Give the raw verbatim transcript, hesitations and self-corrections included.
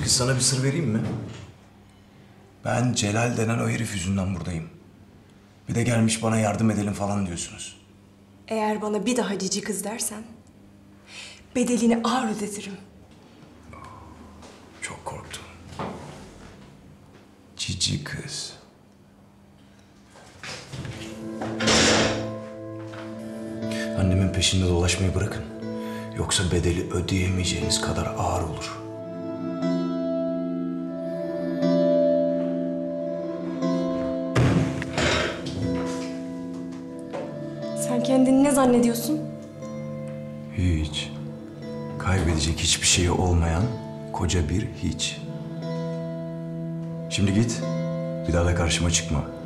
kız, sana bir sır vereyim mi? Ben Celal denen o herif yüzünden buradayım. Bir de gelmiş bana yardım edelim falan diyorsunuz. Eğer bana bir daha cici kız dersen bedelini ağır ödetirim. Çok korktum. Cici kız. Annemin peşinde dolaşmayı bırakın. Yoksa bedeli ödeyemeyeceğiniz kadar ağır olur. Sen kendini ne zannediyorsun? Hiç. Kaybedecek hiçbir şeyi olmayan koca bir hiç. Şimdi git. Bir daha da karşıma çıkma.